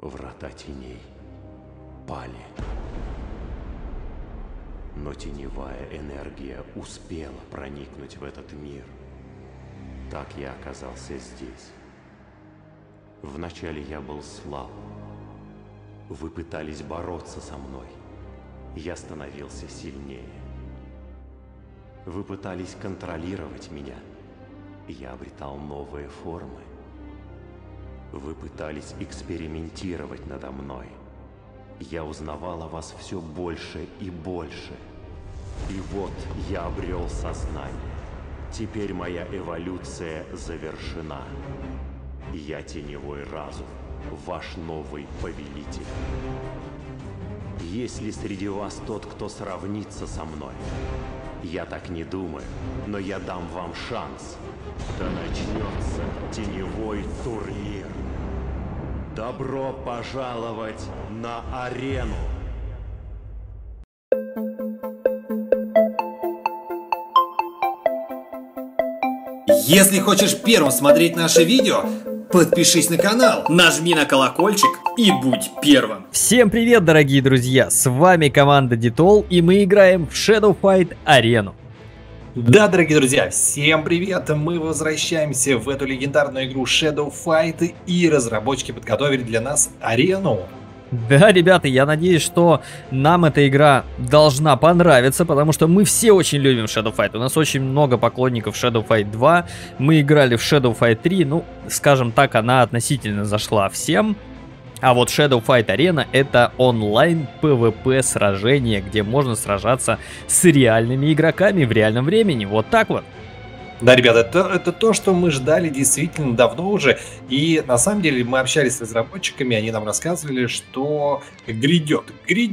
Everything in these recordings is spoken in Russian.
Врата теней пали. Но теневая энергия успела проникнуть в этот мир. Так я оказался здесь. Вначале я был слаб. Вы пытались бороться со мной. Я становился сильнее. Вы пытались контролировать меня. Я обретал новые формы. Вы пытались экспериментировать надо мной. Я узнавал о вас все больше и больше. И вот я обрел сознание. Теперь моя эволюция завершена. Я теневой разум, ваш новый повелитель. Есть ли среди вас тот, кто сравнится со мной? Я так не думаю, но я дам вам шанс. Да начнется теневой турнир. Добро пожаловать на арену! Если хочешь первым смотреть наше видео, подпишись на канал, нажми на колокольчик и будь первым. Всем привет, дорогие друзья! С вами команда Ditol, и мы играем в Shadow Fight арену. Да, дорогие друзья, всем привет! Мы возвращаемся в эту легендарную игру Shadow Fight, и разработчики подготовили для нас арену. Да, ребята, я надеюсь, что нам эта игра должна понравиться, потому что мы все очень любим Shadow Fight. У нас очень много поклонников Shadow Fight 2. Мы играли в Shadow Fight 3, ну, скажем так, она относительно зашла всем. А вот Shadow Fight Arena — это онлайн PvP сражение, где можно сражаться с реальными игроками в реальном времени. Вот так вот. Да, ребята, это то, что мы ждали действительно давно уже. И на самом деле мы общались с разработчиками, они нам рассказывали, что грядет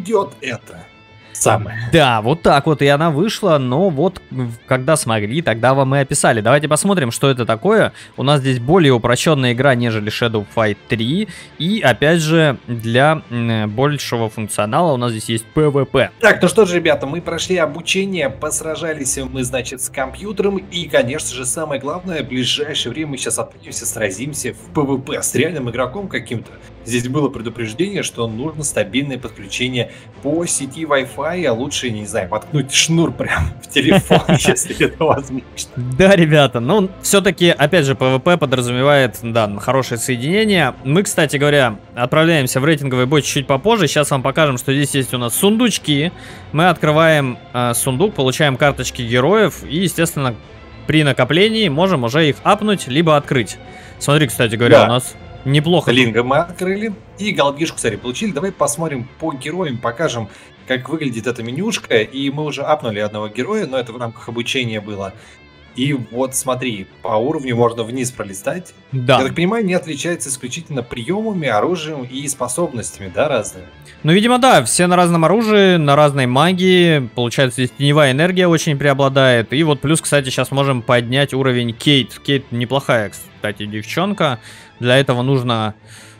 это самое. Да, вот так вот, и она вышла, но вот когда смогли, тогда вам и описали. Давайте посмотрим, что это такое. У нас здесь более упрощенная игра, нежели Shadow Fight 3. И опять же, для большего функционала у нас здесь есть PvP. Так, ну что же, ребята, мы прошли обучение, посражались мы, значит, с компьютером. И, конечно же, самое главное, в ближайшее время мы сейчас отправимся, сразимся в PvP с реальным игроком каким-то. Здесь было предупреждение, что нужно стабильное подключение по сети Wi-Fi, а лучше, не знаю, воткнуть шнур прямо в телефон, если это возможно. Да, ребята, ну, все-таки, опять же, PvP подразумевает, да, хорошее соединение. Мы, кстати говоря, отправляемся в рейтинговый бой чуть-чуть попозже. Сейчас вам покажем, что здесь есть у нас сундучки. Мы открываем сундук, получаем карточки героев и, естественно, при накоплении можем уже их апнуть, либо открыть. Смотри, кстати говоря, да. У нас... Неплохо. Линга мы открыли и голдишку, кстати, получили. Давай посмотрим по героям, покажем, как выглядит эта менюшка. И мы уже апнули одного героя, но это в рамках обучения было. И вот смотри, по уровню можно вниз пролистать. Да. Я так понимаю, не отличается исключительно приемами, оружием и способностями, да, разные? Ну, видимо, да, все на разном оружии, на разной магии. Получается, здесь теневая энергия очень преобладает. И вот плюс, кстати, сейчас можем поднять уровень Кейт. Кейт неплохая, кстати, девчонка. Для этого нужно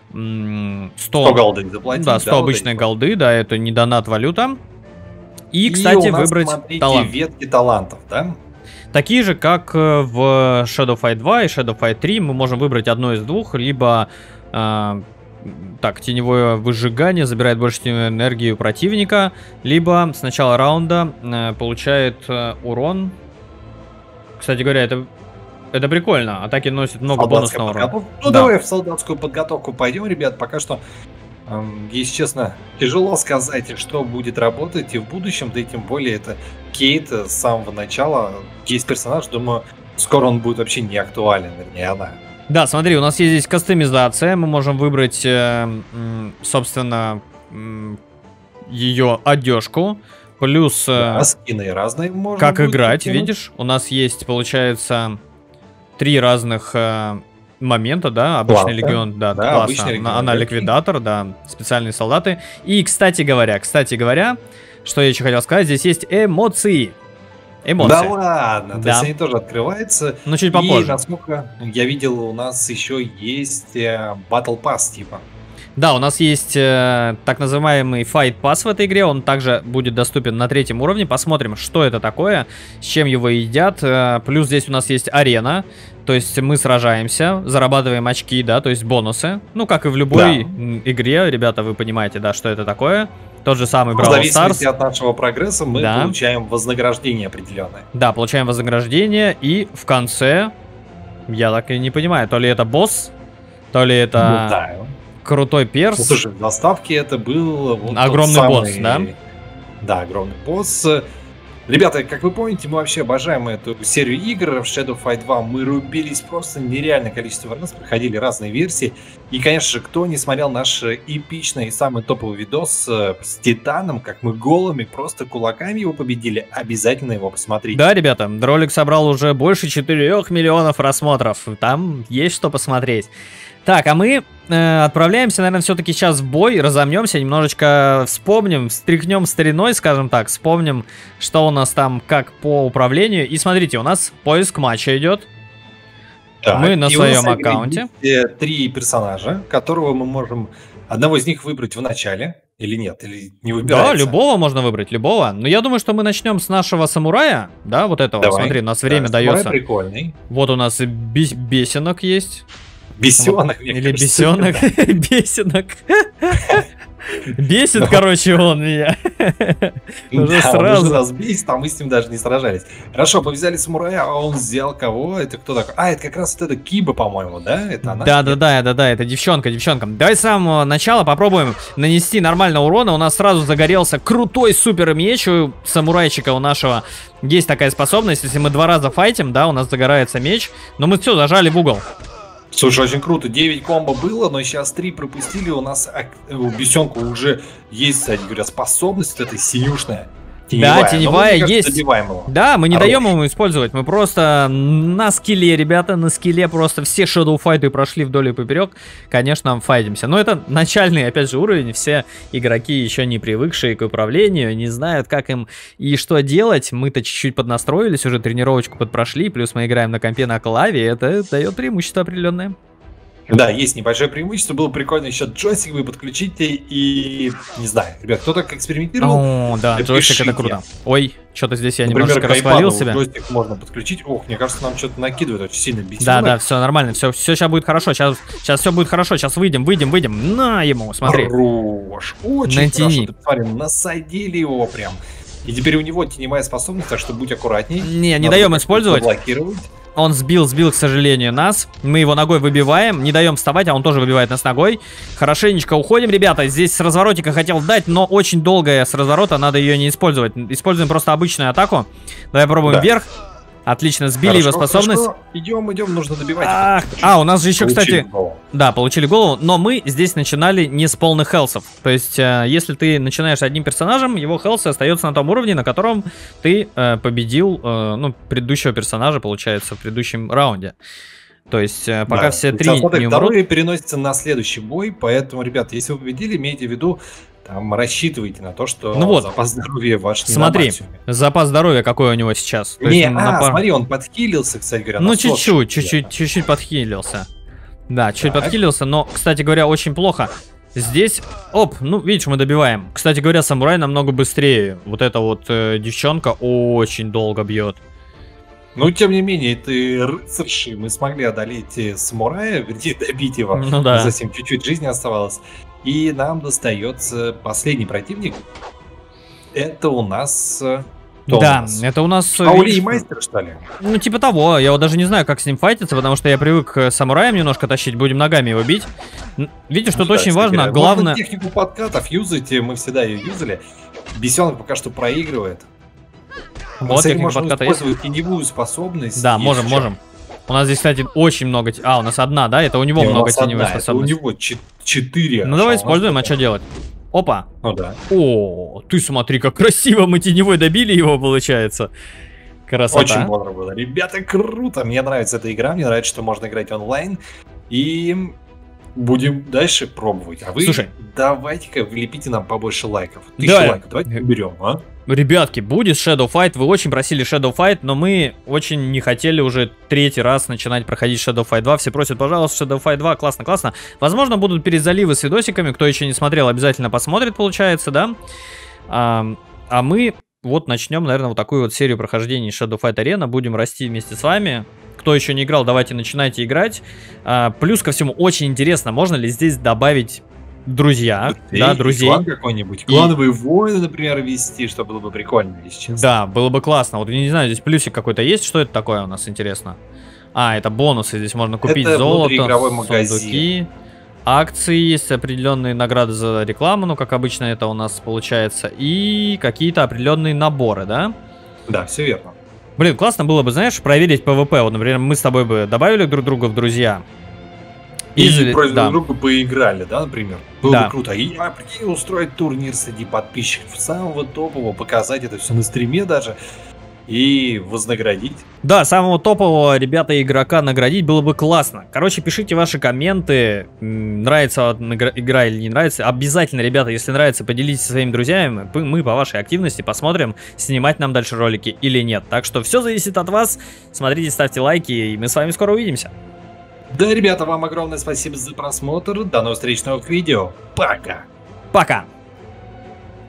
100 голды заплатить. Да, 100 обычной голды, да, это не донат валюта. И, кстати, у нас, выбрать смотрите, талант. Ветки талантов, да? Такие же, как в Shadow Fight 2 и Shadow Fight 3, мы можем выбрать одно из двух, либо так, теневое выжигание забирает больше теневой энергии у противника, либо с начала раунда получает урон. Кстати говоря, это прикольно. Атаки носят много бонусного урона. Ну, да. Давай в солдатскую подготовку пойдем, ребят. Пока что, если честно, тяжело сказать, что будет работать и в будущем. Да и тем более это Кейт с самого начала. Есть персонаж, думаю, скоро он будет вообще не актуален, вернее, она. Да, смотри, у нас есть здесь кастомизация. Мы можем выбрать, собственно, ее одежку. Плюс... Да, скины разные можно. Как играть, видишь? У нас есть, получается... 3 разных момента, да, обычный легион, да, классно, она ликвидатор, да, специальные солдаты. И, кстати говоря, что я еще хотел сказать, здесь есть эмоции. Да ладно, да. То есть они тоже открываются. Но чуть попозже. И, насколько я видел, у нас еще есть Battle Pass, типа. Да, у нас есть так называемый Fight Pass в этой игре, он также будет доступен на 3-м уровне. Посмотрим, что это такое, с чем его едят. Плюс здесь у нас есть арена, то есть мы сражаемся, зарабатываем очки, да, то есть бонусы. Ну, как и в любой игре, ребята, вы понимаете, да, что это такое. Тот же самый Brawl Stars. В зависимости от нашего прогресса мы получаем вознаграждение определенное. Да, получаем вознаграждение, и в конце, я так и не понимаю, то ли это босс, то ли это крутой перс. Ну, слушай, в доставке это был вот огромный босс, да? Да, огромный босс. Ребята, как вы помните, мы вообще обожаем эту серию игр. В Shadow Fight 2 мы рубились просто нереальное количество раз, проходили разные версии. И, конечно же, кто не смотрел наш эпичный и самый топовый видос с Титаном, как мы голыми, просто кулаками его победили, обязательно его посмотрите. Да, ребята, ролик собрал уже больше 4 миллионов просмотров. Там есть что посмотреть. Так, а мы отправляемся, наверное, все-таки сейчас в бой, разомнемся, немножечко вспомним, встряхнем стариной, скажем так, вспомним, что у нас там, как по управлению. И смотрите, у нас поиск матча идет. Так, мы на своем аккаунте. 3 персонажа, которого мы можем одного из них выбрать в начале, или нет, или не выбирается. Да, любого можно выбрать, любого. Но я думаю, что мы начнем с нашего самурая, да, вот этого. Давай. Смотри, у нас время дается. Прикольный. Вот у нас и бесенок есть. Бесенок, или бесенок. Бесенок. Бесит, короче, он меня. Уже сразу. Он нас бесит, а мы с ним даже не сражались. Хорошо, повязали самурая, а он взял кого? Это кто такой? А, это как раз вот эта Киба, по-моему, да? Это она? Да, это девчонка. Давай с самого начала попробуем нанести нормально урона. У нас сразу загорелся крутой супер меч у самурайчика у нашего. Есть такая способность, если мы 2 раза файтим, да, у нас загорается меч. Но мы все зажали в угол. Слушай, очень круто. 9 комбо было, но сейчас 3 пропустили. У нас у бесенка уже есть, кстати говоря, способность этой синюшная. Теневая. Да, теневая есть. Да, мы не даем ему использовать. Мы просто на скилле, ребята, на скилле просто все Shadow Fight прошли вдоль и поперек. Конечно, файтимся. Но это начальный, опять же, уровень. Все игроки, еще не привыкшие к управлению, не знают, как им и что делать. Мы-то чуть-чуть поднастроились, уже тренировочку подпрошли. Плюс мы играем на компе на клаве. Это дает преимущество определенное. Да, есть небольшое преимущество. Было прикольно еще джойстик вы подключите и... Не знаю, ребят, кто так экспериментировал? О, да, джойстик это круто. Ой, что-то здесь я немножко расхвалил себя. Джойстик можно подключить. Ох, мне кажется, нам что-то накидывает очень сильно бесит. Да, все нормально, все сейчас будет хорошо. Сейчас все будет хорошо, сейчас выйдем. На ему, смотри. Хорош, очень хорошо. Смотри, насадили его прям. И теперь у него теневая способность, так что будь аккуратней. Не даем использовать. Блокировать. Он сбил, к сожалению, нас. Мы его ногой выбиваем. Не даем вставать, а он тоже выбивает нас ногой. Хорошенечко уходим, ребята. Здесь с разворотика хотел дать, но очень долгая с разворота. Надо ее не использовать. Используем просто обычную атаку. Давай пробуем вверх. Отлично, сбили его способность. Идем, нужно добивать. У нас же еще, кстати... Да, получили голову, но мы здесь начинали не с полных хелсов. То есть, если ты начинаешь одним персонажем, его хелс остается на том уровне, на котором ты победил, предыдущего персонажа, получается, в предыдущем раунде. То есть, пока все 3 не умрут... Вторые переносятся на следующий бой, поэтому, ребят, если вы победили, имейте в виду, там рассчитывайте на то, что запас здоровья ваш не на максимуме. Смотри, запас здоровья какой у него сейчас. Смотри, он подхилился, кстати говоря. Ну, чуть-чуть подхилился. Да, чуть подхилился, но, кстати говоря, очень плохо. Здесь, видишь, мы добиваем. Кстати говоря, самурай намного быстрее. Вот эта вот девчонка очень долго бьет. Но, тем не менее, ты рыцарши. Мы смогли одолеть самурая, вернее, добить его. Ну да. Совсем чуть-чуть жизни оставалось. И нам достается последний противник. Это у нас... это у нас... Аулей мастер, что ли? Ну, типа того. Я вот даже не знаю, как с ним файтиться, потому что я привык к самураям немножко тащить. Будем ногами его бить. Видишь, тут очень важно, главное... Можно технику подкатов юзать, мы всегда ее юзали. Бесенок пока что проигрывает. Вот, техника подката есть. Использовать теневую способность. Да, можем. У нас здесь, кстати, очень много... у нас одна, да? Это у него много теневой способности. У него 4. Ну, давай используем, а что делать? Опа. Ну да. О, ты смотри, как красиво мы теневой добили его, получается. Красота. Очень бодро было. Ребята, круто. Мне нравится эта игра, мне нравится, что можно играть онлайн. И будем дальше пробовать. А вы Слушай, давайте-ка влепите нам побольше лайков. 1000 Да. лайков давайте уберем, а? ребятки, будет Shadow Fight, вы очень просили Shadow Fight, но мы очень не хотели уже 3-й раз начинать проходить Shadow Fight 2. Все просят, пожалуйста, Shadow Fight 2, классно, классно. Возможно, будут перезаливы с видосиками, кто еще не смотрел, обязательно посмотрит, получается, да? А мы вот начнем, наверное, вот такую вот серию прохождений Shadow Fight Arena, будем расти вместе с вами. Кто еще не играл, давайте начинайте играть. Плюс ко всему, очень интересно, можно ли здесь добавить друзья, да, друзей. Клан какой-нибудь. Клановые войны, например, вести, что было бы прикольно, если честно. Да, было бы классно. Вот я не знаю, здесь плюсик какой-то есть, что это такое у нас, интересно? Это бонусы, здесь можно купить Это золото, внутриигровой магазин. сундуки, акции есть, определенные награды за рекламу, ну, как обычно это у нас получается, и какие-то определенные наборы, да? Да, все верно. Блин, классно было бы, знаешь, проверить PvP. Вот, например, мы с тобой бы добавили друг друга в друзья. И против да. друг друга поиграли, да, например? Было Да. бы круто. И прикинь, устроить турнир среди подписчиков самого топового, показать это все на стриме даже и вознаградить. Да, самого топового ребята игрока наградить было бы классно. Короче, пишите ваши комменты, нравится вам игра или не нравится. Обязательно, ребята, если нравится, поделитесь со своими друзьями. Мы по вашей активности посмотрим, снимать нам дальше ролики или нет. Так что все зависит от вас. Смотрите, ставьте лайки, и мы с вами скоро увидимся. Да, ребята, вам огромное спасибо за просмотр. До новых встреч в новых видео. Пока! Пока!